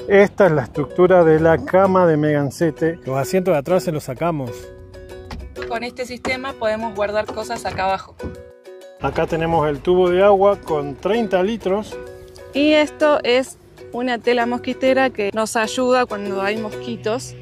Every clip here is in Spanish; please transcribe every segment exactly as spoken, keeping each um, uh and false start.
Esta es la estructura de la cama de Megancete. Los asientos de atrás se los sacamos. Con este sistema podemos guardar cosas acá abajo. Acá tenemos el tubo de agua con treinta litros. Y esto es una tela mosquitera que nos ayuda cuando hay mosquitos.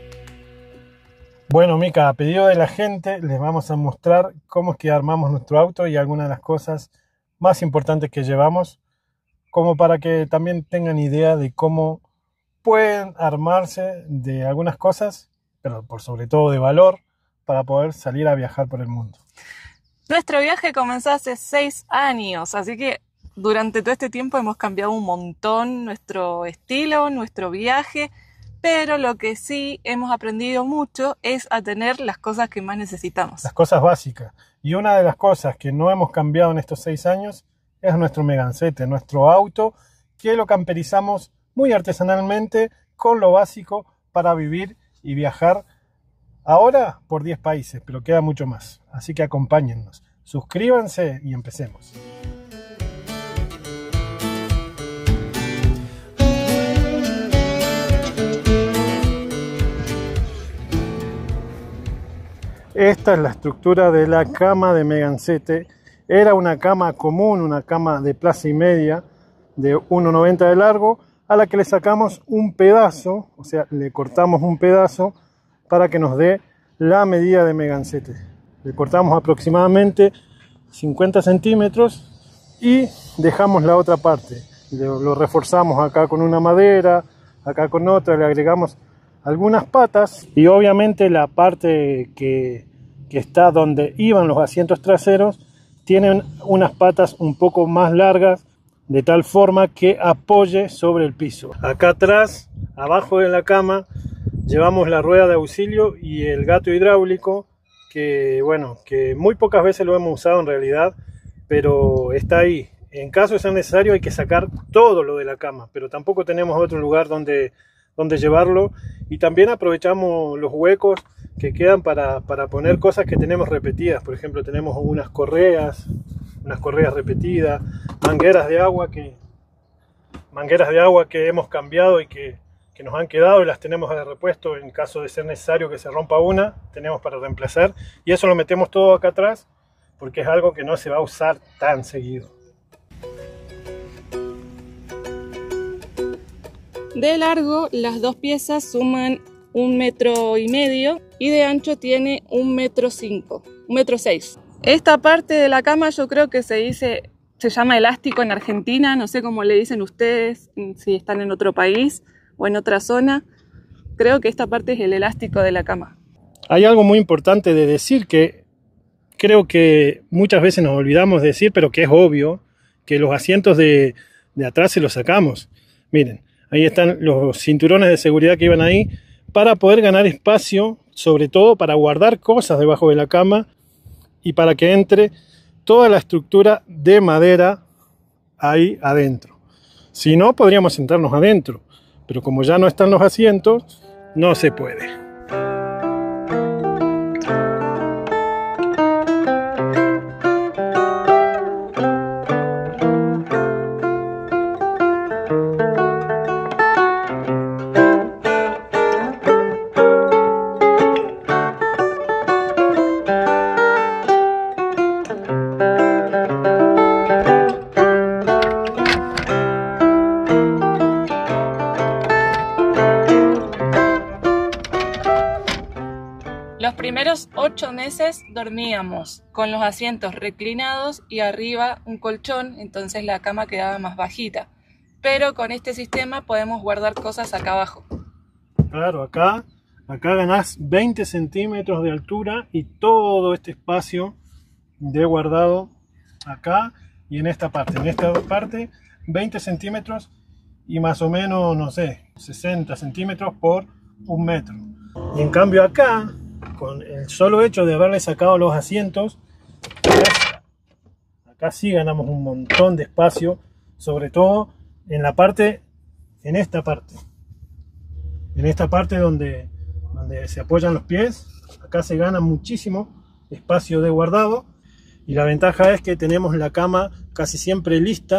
Bueno, Mica, a pedido de la gente les vamos a mostrar cómo es que armamos nuestro auto y algunas de las cosas más importantes que llevamos, como para que también tengan idea de cómo pueden armarse de algunas cosas, pero por sobre todo de valor, para poder salir a viajar por el mundo. Nuestro viaje comenzó hace seis años, así que durante todo este tiempo hemos cambiado un montón nuestro estilo, nuestro viaje, pero lo que sí hemos aprendido mucho es a tener las cosas que más necesitamos. Las cosas básicas. Y una de las cosas que no hemos cambiado en estos seis años es nuestro Megancete, nuestro auto, que lo camperizamos muy artesanalmente con lo básico para vivir y viajar ahora por diez países, pero queda mucho más. Así que acompáñennos, suscríbanse y empecemos. Esta es la estructura de la cama de Megancete. Era una cama común, una cama de plaza y media de uno noventa de largo, a la que le sacamos un pedazo, o sea, le cortamos un pedazo para que nos dé la medida de Megancete. Le cortamos aproximadamente cincuenta centímetros y dejamos la otra parte. Lo, lo reforzamos acá con una madera, acá con otra, le agregamos algunas patas y obviamente la parte que, que está donde iban los asientos traseros tienen unas patas un poco más largas, de tal forma que apoye sobre el piso. Acá atrás, abajo de la cama, llevamos la rueda de auxilio y el gato hidráulico, que bueno, que muy pocas veces lo hemos usado en realidad, pero está ahí. En caso de ser necesario hay que sacar todo lo de la cama, pero tampoco tenemos otro lugar donde, donde llevarlo, y también aprovechamos los huecos que quedan para, para poner cosas que tenemos repetidas. Por ejemplo, tenemos unas correas, unas correas repetidas, mangueras de agua que, mangueras de agua que hemos cambiado y que, que nos han quedado y las tenemos de repuesto en caso de ser necesario que se rompa una, tenemos para reemplazar, y eso lo metemos todo acá atrás porque es algo que no se va a usar tan seguido. De largo, las dos piezas suman un metro y medio y de ancho tiene un metro cinco, un metro seis. Esta parte de la cama yo creo que se dice, se llama elástico en Argentina, no sé cómo le dicen ustedes, si están en otro país o en otra zona. Creo que esta parte es el elástico de la cama. Hay algo muy importante de decir que creo que muchas veces nos olvidamos de decir, pero que es obvio, que los asientos de, de atrás se los sacamos. Miren, ahí están los cinturones de seguridad que iban ahí para poder ganar espacio, sobre todo para guardar cosas debajo de la cama y para que entre toda la estructura de madera ahí adentro. Si no, podríamos sentarnos adentro, pero como ya no están los asientos, no se puede. Los primeros ocho meses dormíamos con los asientos reclinados y arriba un colchón, entonces la cama quedaba más bajita. Pero con este sistema podemos guardar cosas acá abajo. Claro, acá, acá ganás veinte centímetros de altura y todo este espacio de guardado acá y en esta parte. En esta parte veinte centímetros y más o menos, no sé, sesenta centímetros por un metro. Y en cambio acá, con el solo hecho de haberle sacado los asientos, acá, acá sí ganamos un montón de espacio, sobre todo en la parte, en esta parte, en esta parte donde, donde se apoyan los pies. Acá se gana muchísimo espacio de guardado y la ventaja es que tenemos la cama casi siempre lista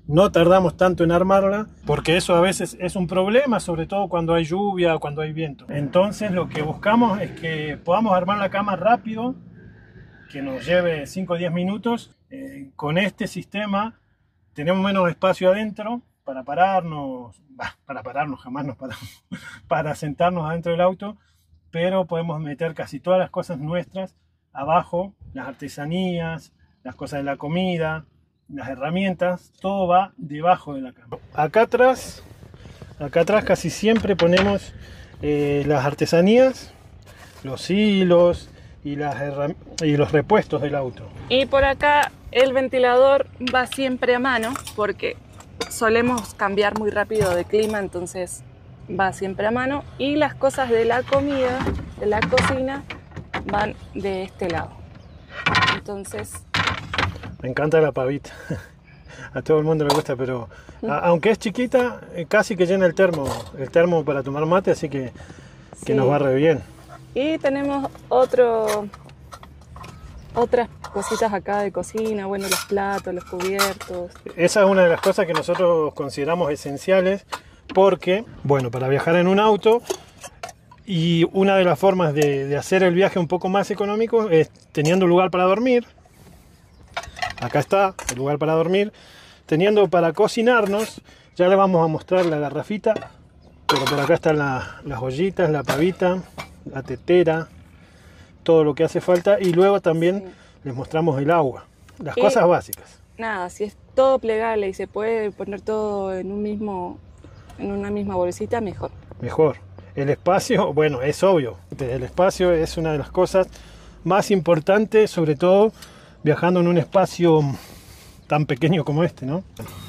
no tardamos tanto en armarla, porque eso a veces es un problema, sobre todo cuando hay lluvia o cuando hay viento. Entonces lo que buscamos es que podamos armar la cama rápido, que nos lleve cinco o diez minutos. Eh, con este sistema tenemos menos espacio adentro para pararnos, bah, para pararnos, jamás nos paramos, para sentarnos adentro del auto, pero podemos meter casi todas las cosas nuestras abajo, las artesanías, las cosas de la comida, las herramientas, todo va debajo de la cama. Acá atrás, acá atrás casi siempre ponemos eh, las artesanías, los hilos y, las y los repuestos del auto. Y por acá el ventilador va siempre a mano porque solemos cambiar muy rápido de clima, entonces va siempre a mano. Y las cosas de la comida, de la cocina, van de este lado. Entonces... Me encanta la pavita. A todo el mundo le gusta, pero a, aunque es chiquita, casi que llena el termo, el termo para tomar mate, así que, que sí, nos va re bien. Y tenemos otro, otras cositas acá de cocina, bueno, los platos, los cubiertos. Esa es una de las cosas que nosotros consideramos esenciales porque, bueno, para viajar en un auto, y una de las formas de, de hacer el viaje un poco más económico es teniendo un lugar para dormir. Acá está el lugar para dormir. Teniendo para cocinarnos, ya le vamos a mostrar la garrafita, pero por acá están la, las ollitas, la pavita, la tetera, todo lo que hace falta. Y luego también sí, les mostramos el agua, las y cosas básicas. Nada, si es todo plegable y se puede poner todo en un mismo, en una misma bolsita, mejor. Mejor. El espacio, bueno, es obvio. El espacio es una de las cosas más importantes, sobre todo viajando en un espacio tan pequeño como este, ¿no?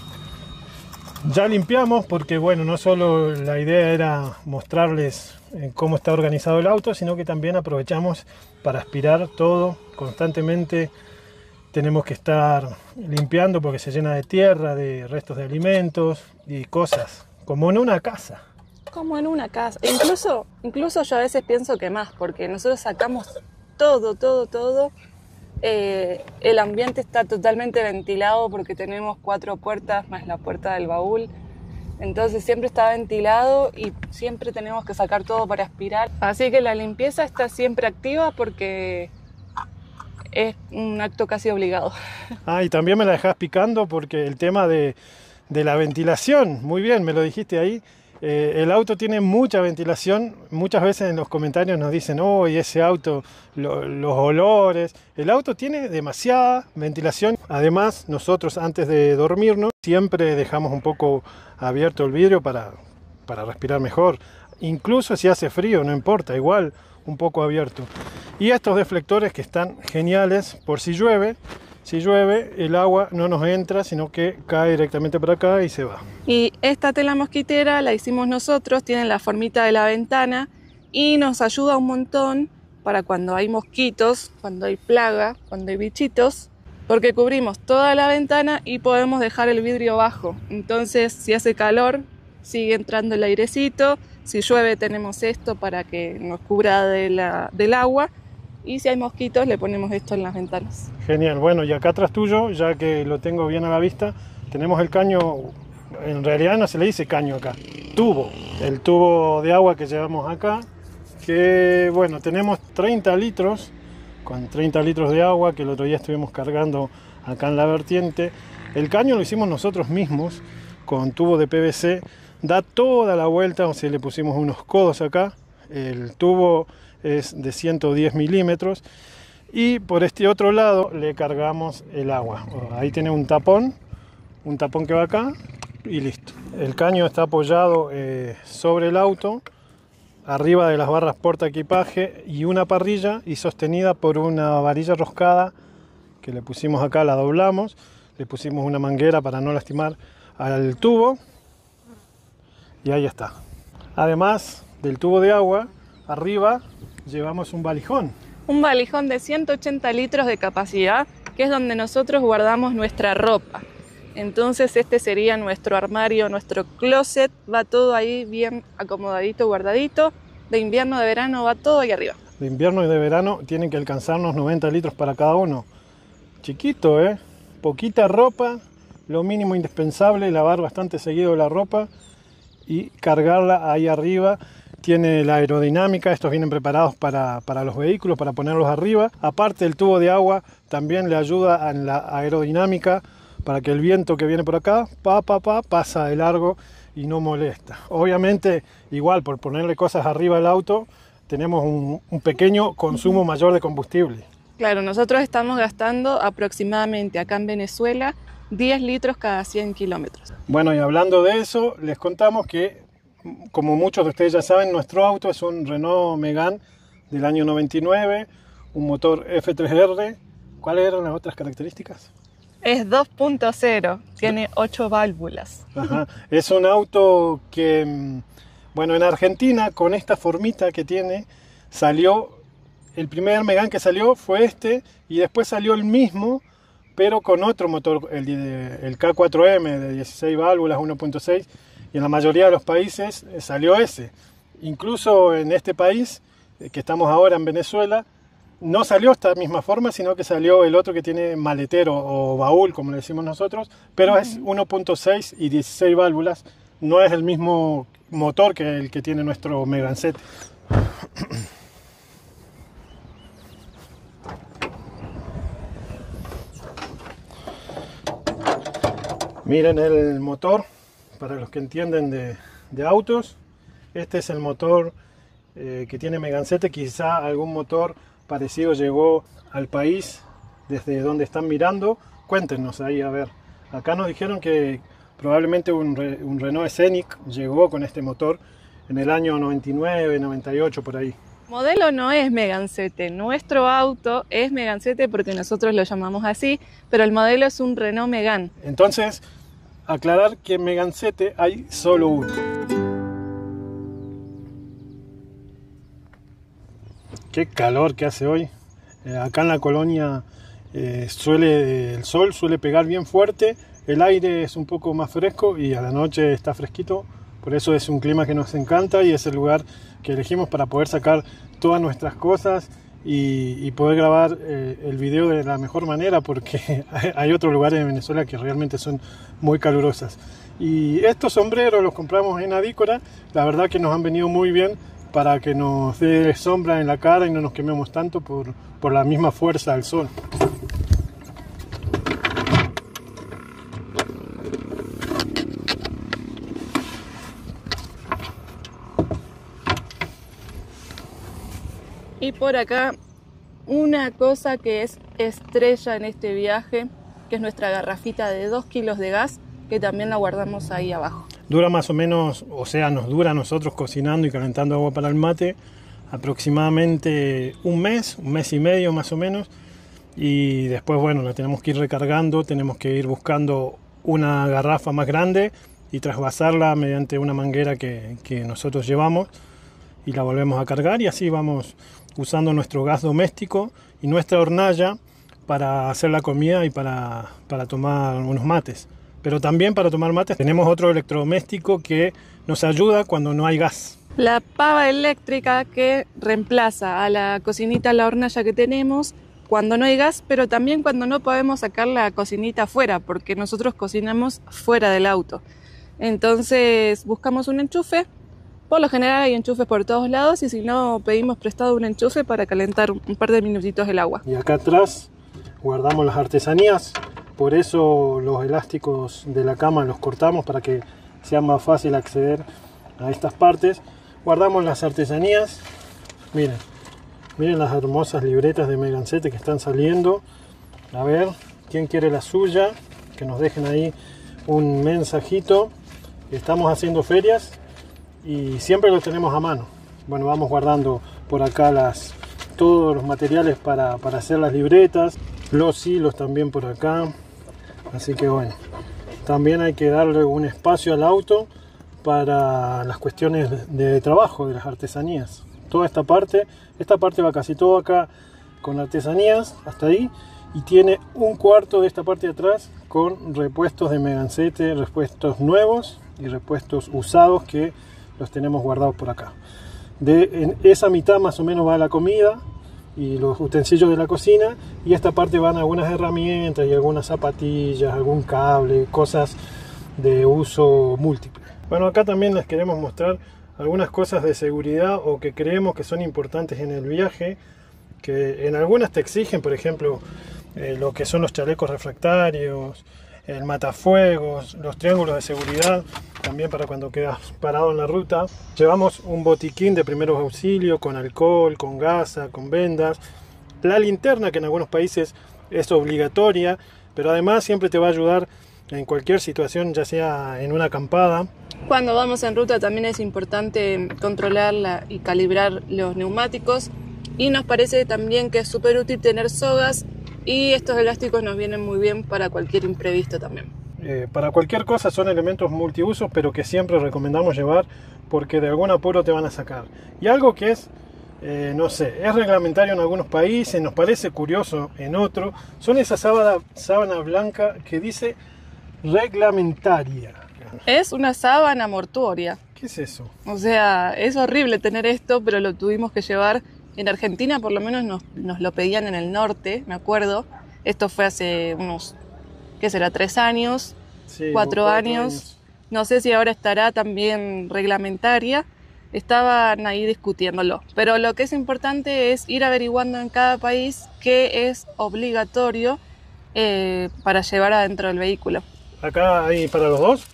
Ya limpiamos porque, bueno, no solo la idea era mostrarles cómo está organizado el auto, sino que también aprovechamos para aspirar todo constantemente. Tenemos que estar limpiando porque se llena de tierra, de restos de alimentos y cosas, como en una casa. Como en una casa. Incluso, incluso yo a veces pienso que más, porque nosotros sacamos todo, todo, todo. Eh, el ambiente está totalmente ventilado porque tenemos cuatro puertas más la puerta del baúl, entonces siempre está ventilado y siempre tenemos que sacar todo para aspirar, así que la limpieza está siempre activa porque es un acto casi obligado. Ah, y también me la dejás picando porque el tema de, de la ventilación, muy bien, me lo dijiste ahí. Eh, el auto tiene mucha ventilación, muchas veces en los comentarios nos dicen, oh, y ese auto, lo, los olores. El auto tiene demasiada ventilación. Además, nosotros antes de dormirnos siempre dejamos un poco abierto el vidrio para, para respirar mejor. Incluso si hace frío, no importa, igual un poco abierto. Y estos deflectores que están geniales por si llueve. Si llueve, el agua no nos entra, sino que cae directamente para acá y se va. Y esta tela mosquitera la hicimos nosotros, tiene la formita de la ventana y nos ayuda un montón para cuando hay mosquitos, cuando hay plaga, cuando hay bichitos, porque cubrimos toda la ventana y podemos dejar el vidrio bajo. Entonces, si hace calor, sigue entrando el airecito. Si llueve, tenemos esto para que nos cubra de la, del agua. Y si hay mosquitos, le ponemos esto en las ventanas. Genial. Bueno, y acá atrás tuyo, ya que lo tengo bien a la vista, tenemos el caño, en realidad no se le dice caño acá, tubo. El tubo de agua que llevamos acá, que bueno, tenemos treinta litros, con treinta litros de agua, que el otro día estuvimos cargando acá en la vertiente. El caño lo hicimos nosotros mismos, con tubo de P V C, da toda la vuelta, o sea, le pusimos unos codos acá. El tubo es de ciento diez milímetros y por este otro lado le cargamos el agua. Ahí tiene un tapón, un tapón que va acá y listo. El caño está apoyado eh, sobre el auto, arriba de las barras porta equipaje y una parrilla y sostenida por una varilla roscada que le pusimos acá, la doblamos, le pusimos una manguera para no lastimar al tubo y ahí está. Además del tubo de agua, arriba llevamos un valijón. Un valijón de ciento ochenta litros de capacidad, que es donde nosotros guardamos nuestra ropa. Entonces este sería nuestro armario, nuestro closet, va todo ahí bien acomodadito, guardadito. De invierno, de verano, va todo ahí arriba. De invierno y de verano tienen que alcanzarnos noventa litros para cada uno. Chiquito, ¿eh? Poquita ropa, lo mínimo indispensable, lavar bastante seguido la ropa y cargarla ahí arriba. Tiene la aerodinámica, estos vienen preparados para, para los vehículos, para ponerlos arriba. Aparte, el tubo de agua también le ayuda en la aerodinámica para que el viento que viene por acá, pa, pa, pa, pasa de largo y no molesta. Obviamente, igual por ponerle cosas arriba al auto, tenemos un, un pequeño consumo mayor de combustible. Claro, nosotros estamos gastando aproximadamente acá en Venezuela diez litros cada cien kilómetros. Bueno, y hablando de eso, les contamos que, como muchos de ustedes ya saben, nuestro auto es un Renault Megane del año noventa y nueve, un motor F tres R. ¿Cuáles eran las otras características? Es dos punto cero, tiene ocho válvulas. Ajá. Es un auto que, bueno, en Argentina, con esta formita que tiene, salió, el primer Megane que salió fue este, y después salió el mismo, pero con otro motor, el, el K cuatro M de dieciséis válvulas, uno punto seis, y en la mayoría de los países salió ese. Incluso en este país, que estamos ahora en Venezuela, no salió esta misma forma, sino que salió el otro que tiene maletero o baúl, como le decimos nosotros, pero es uno punto seis y dieciséis válvulas, no es el mismo motor que el que tiene nuestro Megancete. Miren el motor, para los que entienden de, de autos. Este es el motor eh, que tiene Megancete. Quizá algún motor parecido llegó al país desde donde están mirando. Cuéntenos ahí, a ver. Acá nos dijeron que probablemente un, un Renault Scenic llegó con este motor en el año noventa y nueve, noventa y ocho, por ahí. Modelo no es Megancete, nuestro auto es Megancete porque nosotros lo llamamos así, pero el modelo es un Renault Megane. Entonces, aclarar que en Megancete hay solo uno. Qué calor que hace hoy. Eh, acá en la colonia eh, suele, el sol suele pegar bien fuerte, el aire es un poco más fresco y a la noche está fresquito. Por eso es un clima que nos encanta y es el lugar que elegimos para poder sacar todas nuestras cosas y, y poder grabar eh, el video de la mejor manera, porque hay otros lugares en Venezuela que realmente son muy calurosas. Y estos sombreros los compramos en Adícora, la verdad que nos han venido muy bien para que nos dé sombra en la cara y no nos quememos tanto por, por la misma fuerza del sol. Y por acá una cosa que es estrella en este viaje, que es nuestra garrafita de dos kilos de gas, que también la guardamos ahí abajo. Dura más o menos, o sea, nos dura a nosotros cocinando y calentando agua para el mate aproximadamente un mes, un mes y medio más o menos. Y después, bueno, la tenemos que ir recargando, tenemos que ir buscando una garrafa más grande y trasvasarla mediante una manguera que, que nosotros llevamos y la volvemos a cargar, y así vamos usando nuestro gas doméstico y nuestra hornalla para hacer la comida y para, para tomar unos mates. Pero también para tomar mates tenemos otro electrodoméstico que nos ayuda cuando no hay gas. La pava eléctrica que reemplaza a la cocinita, a la hornalla que tenemos cuando no hay gas, pero también cuando no podemos sacar la cocinita afuera, porque nosotros cocinamos fuera del auto. Entonces buscamos un enchufe. Por lo general hay enchufes por todos lados, y si no, pedimos prestado un enchufe para calentar un par de minutitos el agua. Y acá atrás guardamos las artesanías, por eso los elásticos de la cama los cortamos para que sea más fácil acceder a estas partes. Guardamos las artesanías, miren, miren las hermosas libretas de Megancete que están saliendo. A ver, ¿quién quiere la suya? Que nos dejen ahí un mensajito. Estamos haciendo ferias y siempre lo tenemos a mano. Bueno, vamos guardando por acá las, todos los materiales para, para hacer las libretas, los hilos también por acá. Así que bueno, también hay que darle un espacio al auto para las cuestiones de trabajo de las artesanías. Toda esta parte, esta parte va casi todo acá con artesanías, hasta ahí, y tiene un cuarto de esta parte de atrás con repuestos de Megancete, repuestos nuevos y repuestos usados que los tenemos guardados por acá. De en esa mitad más o menos va la comida, y los utensilios de la cocina, y esta parte van algunas herramientas y algunas zapatillas, algún cable, cosas de uso múltiple. Bueno, acá también les queremos mostrar algunas cosas de seguridad o que creemos que son importantes en el viaje, que en algunas te exigen, por ejemplo, eh, lo que son los chalecos refractarios, el matafuegos, los triángulos de seguridad, también para cuando quedas parado en la ruta. Llevamos un botiquín de primeros auxilios con alcohol, con gasa, con vendas, la linterna, que en algunos países es obligatoria, pero además siempre te va a ayudar en cualquier situación, ya sea en una acampada. Cuando vamos en ruta también es importante controlar la, y calibrar los neumáticos, y nos parece también que es súper útil tener sogas, y estos elásticos nos vienen muy bien para cualquier imprevisto también. Eh, para cualquier cosa son elementos multiusos, pero que siempre recomendamos llevar porque de algún apuro te van a sacar. Y algo que es, eh, no sé, es reglamentario en algunos países, nos parece curioso en otros, son esa sábana, sábana blanca que dice reglamentaria. Es una sábana mortuoria. ¿Qué es eso? O sea, es horrible tener esto, pero lo tuvimos que llevar. En Argentina por lo menos nos, nos lo pedían en el norte, me acuerdo. Esto fue hace unos, ¿qué será? ¿Tres años? Sí, cuatro, cuatro años. años. No sé si ahora estará también reglamentaria. Estaban ahí discutiéndolo. Pero lo que es importante es ir averiguando en cada país qué es obligatorio eh, para llevar adentro del vehículo. ¿Acá hay para los dos?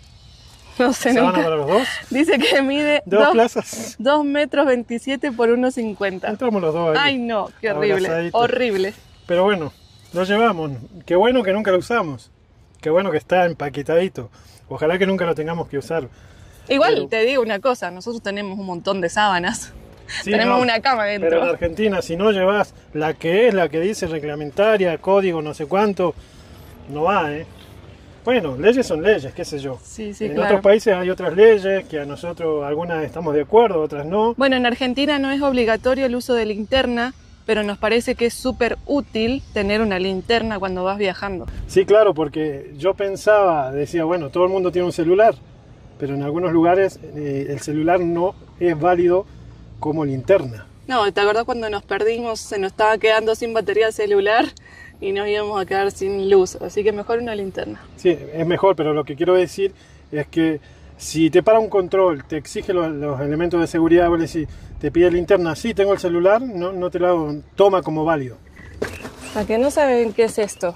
No sé, ¿Sábana nunca. para los dos? Dice que mide ¿De dos plazas? dos metros veintisiete por uno cincuenta. Entramos los dos ahí. Ay no, qué horrible, abrazaditos. horrible. Pero bueno, lo llevamos. Qué bueno que nunca lo usamos. Qué bueno que está empaquetadito. Ojalá que nunca lo tengamos que usar. Igual Pero- te digo una cosa, nosotros tenemos un montón de sábanas. Sí, tenemos no, una cama Pero dentro. en Argentina, si no llevas la que es, la que dice reglamentaria, código, no sé cuánto, no va, ¿eh? Bueno, leyes son leyes, qué sé yo. Sí, sí, en claro. otros países hay otras leyes que a nosotros algunas estamos de acuerdo, otras no. Bueno, en Argentina no es obligatorio el uso de linterna, pero nos parece que es súper útil tener una linterna cuando vas viajando. Sí, claro, porque yo pensaba, decía, bueno, todo el mundo tiene un celular, pero en algunos lugares eh, el celular no es válido como linterna. No, ¿te acordás cuando nos perdimos? Se nos estaba quedando sin batería celular y nos íbamos a quedar sin luz, así que mejor una linterna. Sí, es mejor, pero lo que quiero decir es que si te para un control, te exige los, los elementos de seguridad, vos le decís, te pide linterna, sí, tengo el celular, no, no te lo toma como válido. Para que no saben qué es esto.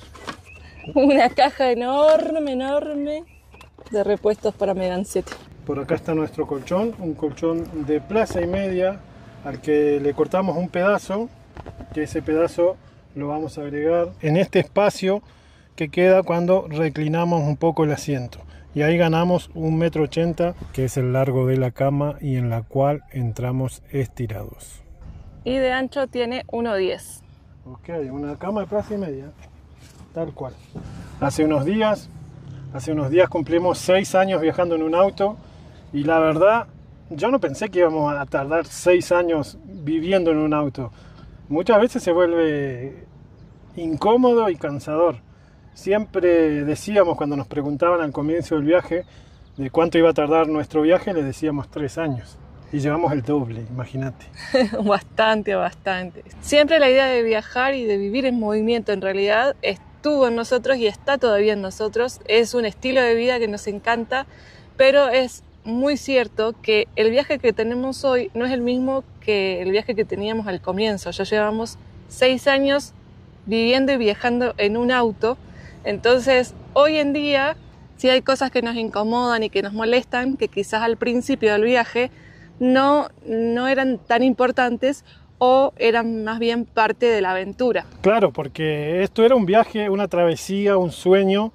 Una caja enorme, enorme de repuestos para Megane siete. Por acá está nuestro colchón, un colchón de plaza y media al que le cortamos un pedazo, que ese pedazo lo vamos a agregar en este espacio que queda cuando reclinamos un poco el asiento. Y ahí ganamos un metro ochenta, que es el largo de la cama y en la cual entramos estirados. Y de ancho tiene uno diez. Ok, una cama de plaza y media, tal cual. Hace unos días, hace unos días cumplimos seis años viajando en un auto y la verdad, yo no pensé que íbamos a tardar seis años viviendo en un auto. Muchas veces se vuelve incómodo y cansador. Siempre decíamos cuando nos preguntaban al comienzo del viaje de cuánto iba a tardar nuestro viaje, les decíamos tres años. Y llevamos el doble, imagínate. Bastante, bastante. Siempre la idea de viajar y de vivir en movimiento en realidad estuvo en nosotros y está todavía en nosotros. Es un estilo de vida que nos encanta, pero es muy cierto que el viaje que tenemos hoy no es el mismo que el viaje que teníamos al comienzo. Ya llevamos seis años viviendo y viajando en un auto. Entonces, hoy en día, sí hay cosas que nos incomodan y que nos molestan, que quizás al principio del viaje no, no eran tan importantes o eran más bien parte de la aventura. Claro, porque esto era un viaje, una travesía, un sueño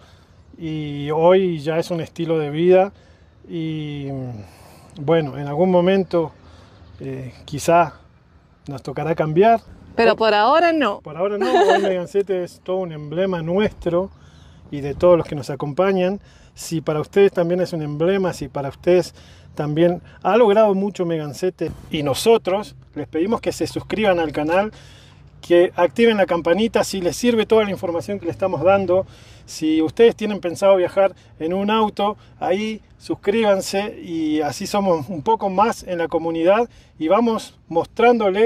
y hoy ya es un estilo de vida y bueno, en algún momento eh, quizá nos tocará cambiar. Pero por ahora no. Por ahora no, hoy Megane siete es todo un emblema nuestro y de todos los que nos acompañan. Si para ustedes también es un emblema, si para ustedes también ha logrado mucho Megane siete y nosotros les pedimos que se suscriban al canal, que activen la campanita si les sirve toda la información que le estamos dando. Si ustedes tienen pensado viajar en un auto, ahí suscríbanse y así somos un poco más en la comunidad y vamos mostrándoles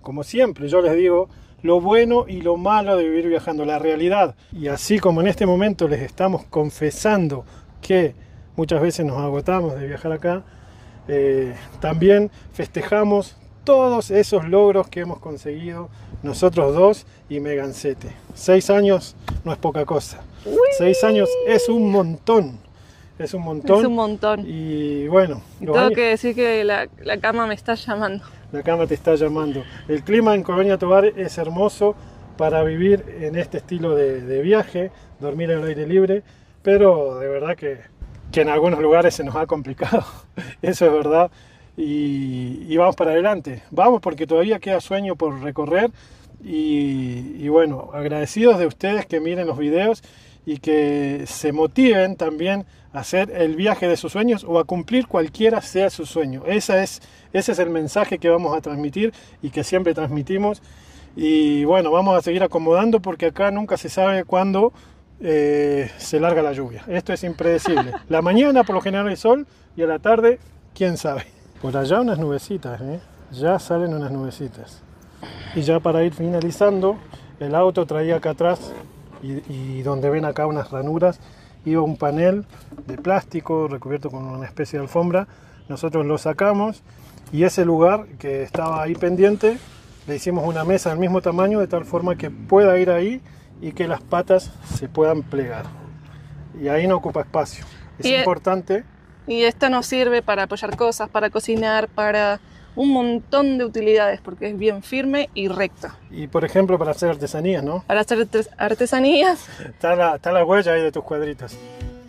como siempre yo les digo, lo bueno y lo malo de vivir viajando, la realidad. Y así como en este momento les estamos confesando que muchas veces nos agotamos de viajar acá, eh, también festejamos todos esos logros que hemos conseguido nosotros dos y Megancete. Seis años no es poca cosa. ¡Uy! Seis años es un montón. Es un montón. Es un montón. Y bueno. Y tengo años... que decir que la, la cama me está llamando. La cama te está llamando. El clima en Colonia Tovar es hermoso para vivir en este estilo de, de viaje, dormir en el aire libre, pero de verdad que, que en algunos lugares se nos ha complicado. Eso es verdad. Y, y vamos para adelante. Vamos porque todavía queda sueño por recorrer. Y, y bueno, agradecidos de ustedes que miren los videos y que se motiven también a hacer el viaje de sus sueños o a cumplir cualquiera sea su sueño. Esa es, ese es el mensaje que vamos a transmitir y que siempre transmitimos. Y bueno, vamos a seguir acomodando porque acá nunca se sabe cuándo eh, se larga la lluvia. Esto es impredecible. La mañana por lo general hay sol y a la tarde, quién sabe. Por allá unas nubecitas, ¿eh? Ya salen unas nubecitas. Y ya para ir finalizando, el auto traía acá atrás y, y donde ven acá unas ranuras, iba un panel de plástico recubierto con una especie de alfombra. Nosotros lo sacamos y ese lugar que estaba ahí pendiente, le hicimos una mesa del mismo tamaño de tal forma que pueda ir ahí y que las patas se puedan plegar. Y ahí no ocupa espacio. Es y importante. Y esta nos sirve para apoyar cosas, para cocinar, para un montón de utilidades porque es bien firme y recta. Y por ejemplo para hacer artesanías, ¿no? Para hacer artesanías. Está la, está la huella ahí de tus cuadritos.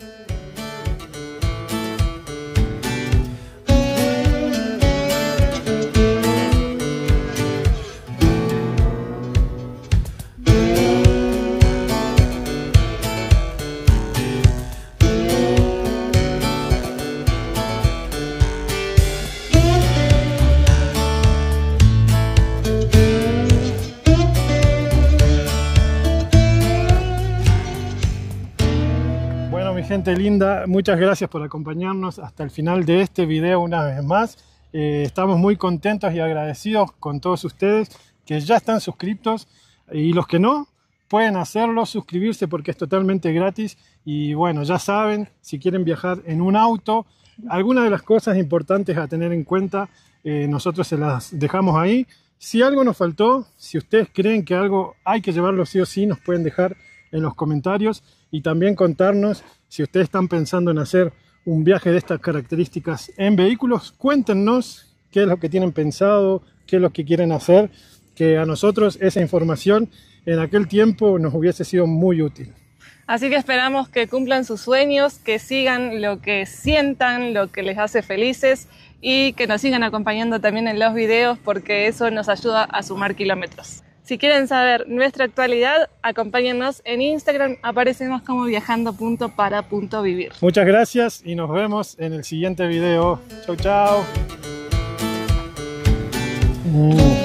Gente linda, muchas gracias por acompañarnos hasta el final de este video una vez más. Eh, estamos muy contentos y agradecidos con todos ustedes que ya están suscriptos y los que no pueden hacerlo, suscribirse porque es totalmente gratis. Y bueno, ya saben, si quieren viajar en un auto, algunas de las cosas importantes a tener en cuenta, eh, nosotros se las dejamos ahí. Si algo nos faltó, si ustedes creen que algo hay que llevarlo sí o sí, nos pueden dejar en los comentarios y también contarnos si ustedes están pensando en hacer un viaje de estas características en vehículos. Cuéntenos qué es lo que tienen pensado, qué es lo que quieren hacer, que a nosotros esa información en aquel tiempo nos hubiese sido muy útil. Así que esperamos que cumplan sus sueños, que sigan lo que sientan, lo que les hace felices y que nos sigan acompañando también en los videos porque eso nos ayuda a sumar kilómetros. Si quieren saber nuestra actualidad, acompáñennos en Instagram, aparecemos como viajando punto para punto vivir. Muchas gracias y nos vemos en el siguiente video. Chau, chau. Mm.